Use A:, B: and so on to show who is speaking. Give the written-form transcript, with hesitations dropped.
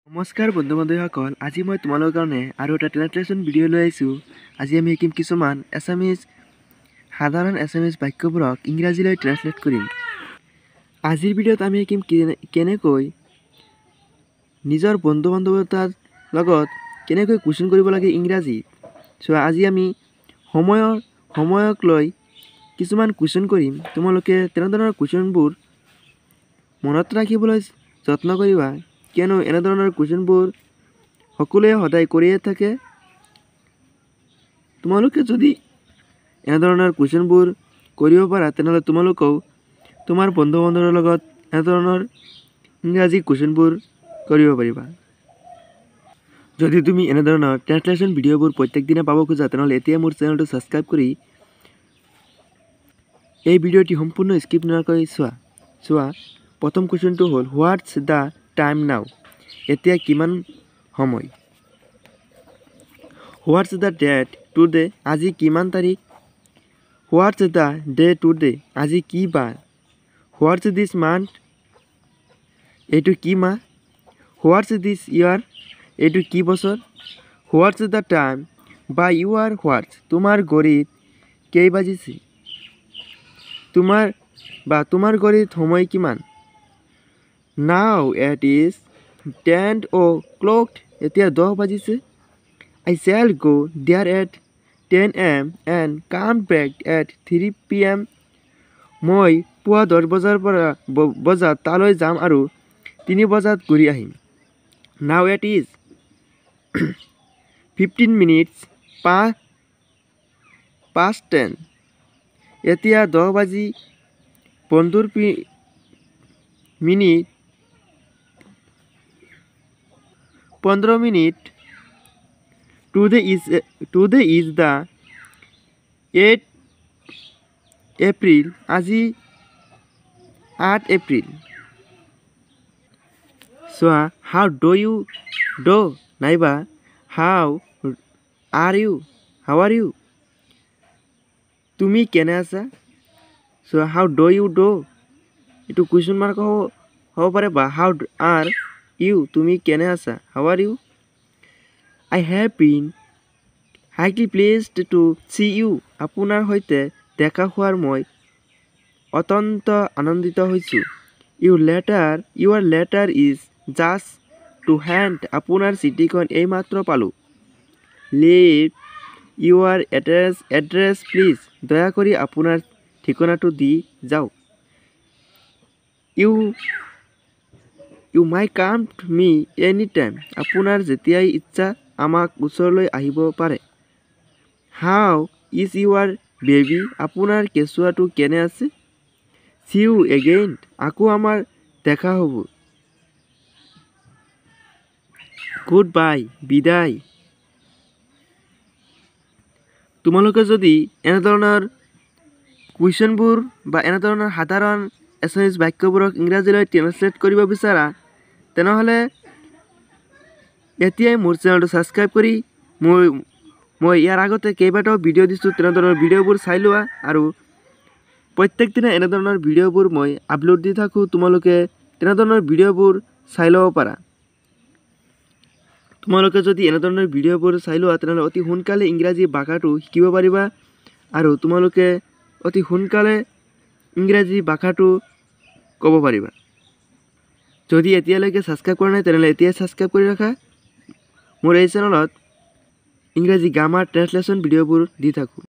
A: নমস্কাৰ বন্ধু-বান্ধৱীসকল, আজি মই তোমালোকৰ কাৰণে আৰু এটা ট্ৰান্সলেশ্যন ভিডিঅ' লৈ আহিছোঁ। আজি আমি শিকিম কিছুমান সাধাৰণ এছামিজ বাক্যবোৰক ইংৰাজীলৈ ট্ৰান্সলেট কৰিম। আজিৰ ভিডিঅ'ত আমি শিকিম কেনেকৈ নিজৰ বন্ধু-বান্ধৱীৰ লগত কেনেকৈ কুৱেশ্যন কৰিব লাগে ইংৰাজীত। আজি আমি সময়ক লৈ কিছুমান কুৱেশ্যন কৰিম। তোমালোকে তেনেধৰণৰ কুৱেশ্যনবোৰ মনত ৰাখিবলৈ যত্ন কৰিবা, কিয়নো এনেধৰণৰ কুৱেশ্যনবোৰ সকলোৱে সদায় কৰিয়ে থাকে। তোমালোকে যদি এনেধৰণৰ কুৱেশ্যনবোৰ কৰিব পাৰা, তেনেহ'লে তোমালোকেও তোমাৰ বন্ধু-বান্ধৱীৰ লগত এনেধৰণৰ ইংৰাজী কুৱেশ্যনবোৰ কৰিব পাৰিবা। যদি তুমি এনেধৰণৰ ট্ৰান্সলেশ্যন ভিডিঅ'বোৰ প্ৰত্যেক দিনে পাব খোজা, তেনেহ'লে এতিয়া মোৰ চেনেলটো ছাবস্ক্ৰাইব কৰি এই ভিডিঅ'টি সম্পূৰ্ণ স্কিপ নোহোৱাকৈ চোৱা। প্ৰথম কুৱেশ্যনটো হ'ল হোৱাটছ দ্য টাইম নাও? এতিয়া কিমান সময়? What's the date today? আজি কিমান তাৰিখ? What's the day today? আজি কি বাৰ? What's this month? এইটো কি মাহ? What's this year? এইটো কি বছৰ? What's the time by your what's? তোমাৰ ঘড়ীত কেই বাজিছে? তোমাৰ ঘড়ীত সময় কিমান? নাও ইট ইজ 10 o'clock. এতিয়া 10 বাজিছে। I shall go there at 10 a.m. and come back at 3 p.m. মই পুৱা 10 বজাত তালৈ যাম আৰু 3 বজাত ঘূৰি আহিম। Now it is 15 minutes past 10. এতিয়া 10 বাজি 15 minute. Today is the 8th April. আজি 8 April. how do you do? নাইবা how are you? তুমি কেনে আছা? how do you do? এইটো কুৱেশ্যন মাৰ্ক হ'ব পাৰে, বা how are you? তুমি কেনে আছা? how are you? I have been highly pleased to see you. আপোনাৰ সৈতে দেখা হোৱাৰ মই অত্যন্ত আনন্দিত হৈছোঁ। Your letter is just to hand. আপোনাৰ চিঠিখন এইমাত্ৰ পালোঁ। Leave your address please. দয়া কৰি আপোনাৰ ঠিকনাটো দি যাওক। You may come to me anytime. আপোনাৰ যেতিয়াই ইচ্ছা আমাক ওচৰলৈ আহিব পাৰে। How is your baby? আপোনাৰ কেঁচুৱাটো কেনে আছে? See you again. আকৌ আমাৰ দেখা হ'ব। Goodbye. বিদায়। তোমালোকে যদি এনেধৰণৰ কুৱেশ্যনবোৰ বা এনেধৰণৰ সাধাৰণ এছামিজ বাক্যবোৰক ইংৰাজীলৈ ট্ৰান্সলেট কৰিব বিচাৰা, তেনেহ'লে এতিয়াই মোৰ চেনেলটো ছাবস্ক্ৰাইব কৰি মই ইয়াৰ আগতে কেইবাটাও ভিডিঅ' দিছোঁ, তেনেধৰণৰ ভিডিঅ'বোৰ চাই লোৱা। আৰু প্ৰত্যেক দিনা এনেধৰণৰ ভিডিঅ'বোৰ মই আপলোড দি থাকোঁ, তোমালোকে তেনেধৰণৰ ভিডিঅ'বোৰ চাই ল'ব পাৰা। তোমালোকে যদি এনেধৰণৰ ভিডিঅ'বোৰ চাই লোৱা, তেনেহ'লে অতি সোনকালে ইংৰাজী ভাষাটো শিকিব পাৰিবা আৰু তোমালোকে অতি সোনকালে ইংৰাজী ভাষাটো ক'ব পাৰিবা। যদি এতিয়ালৈকে ছাবস্ক্ৰাইব কৰা নাই, তেনেহ'লে এতিয়াই ছাবস্ক্ৰাইব কৰি ৰাখা। মোৰ এই চেনেলত ইংৰাজী গ্ৰামাৰ ট্ৰান্সলেশ্যন ভিডিঅ'বোৰ দি থাকোঁ।